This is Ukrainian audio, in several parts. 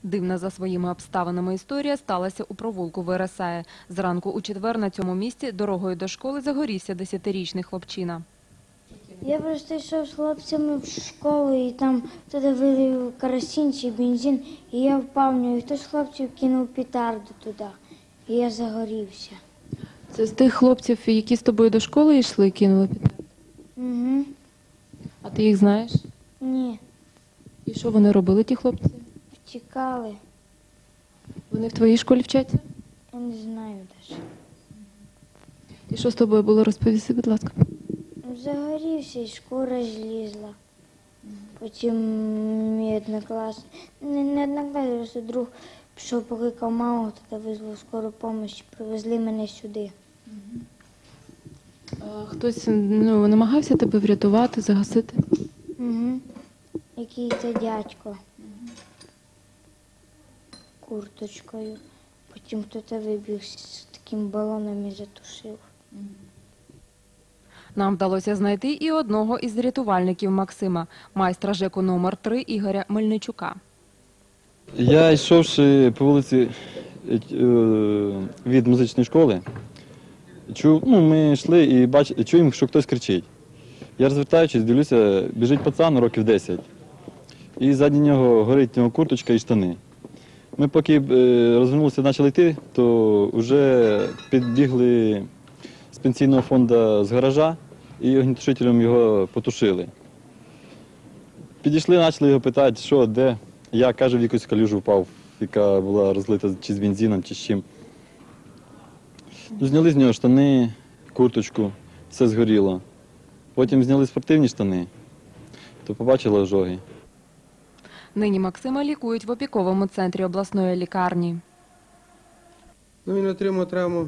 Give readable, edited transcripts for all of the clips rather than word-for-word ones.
Дивна за своїми обставинами історія сталася у провулку Вересая. Зранку у четвер на цьому місці дорогою до школи загорівся 10-річний хлопчина. Я просто йшов з хлопцями в школу, і там туди вилив керосин чи бензин, і я впав в нього. І хтось з хлопців кинув петарду туди, і я загорівся. Це з тих хлопців, які з тобою до школи йшли, кинули петарду? Угу. А ти їх знаєш? Ні, І що вони робили, ті хлопці? втікали. Вони в твоїй школі вчаться? Я не знаю навіть. І що з тобою було, розповісти, будь ласка? Загорівся і шкура злізла. Потім мій однокласник, не однокласник, просто друг пішов, покликав маму, тоді визвав скору допомогу, привезли мене сюди. А хтось намагався тебе врятувати, загасити? Угу. Який-то дядько. Курточкою. Потім хтось вибіг з таким балоном і затушив. Нам вдалося знайти і одного із рятувальників Максима, майстра ЖЕКу номер 3 Ігоря Мельничука. Я, йшовши по вулиці від музичної школи, ми йшли і чуємо, що хтось кричить. Я розвертаючись, дивлюся, біжить пацан років 10, і ззаді нього горить його курточка і штани. Ми поки розвернулися і почали йти, то вже підбігли з пенсійного фонду з гаража і огнетушителем його потушили. Підійшли, почали його питати, що, де. Я, каже, в якусь калюжу впав, яка була розлита чи з бензином, чи з чим. Зняли з нього штани, курточку, все згоріло. Потім зняли спортивні штани, то побачили ожоги. Нині Максима лікують в опіковому центрі обласної лікарні. Він отримав травму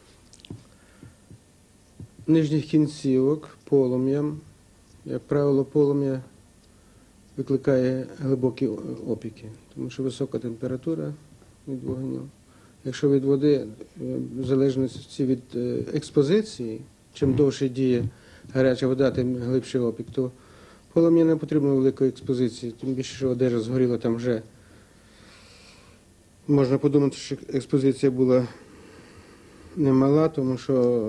нижніх кінцівок полум'ям. Як правило, полум'я викликає глибокі опіки, тому що висока температура від вогню. Якщо від води, в залежності від експозиції, чим довше діє гаряча вода, тим глибший опік, то полум'я не потрібно великої експозиції, тим більше, що одежа згоріла там вже. Можна подумати, що експозиція була немала, тому що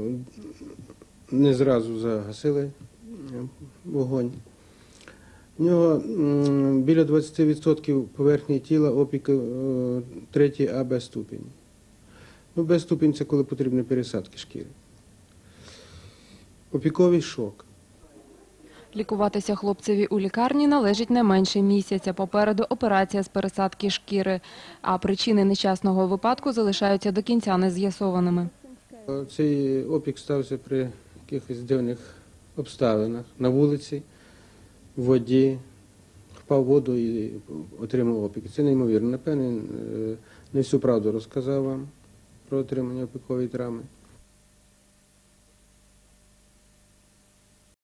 не зразу загасили вогонь. У нього біля 20% поверхні тіла опіку 3 АБ ступінь. Б ступінь – це коли потрібні пересадки шкіри. Опіковий шок. Лікуватися хлопцеві у лікарні належить не менше місяця. Попереду операція з пересадки шкіри, а причини нещасного випадку залишаються до кінця нез'ясованими. Цей опік стався при якихось дивних обставинах. На вулиці, в воді, впав в воду і отримав опік. Це неймовірно. Напевне, не всю правду розказав вам про отримання опікової травми.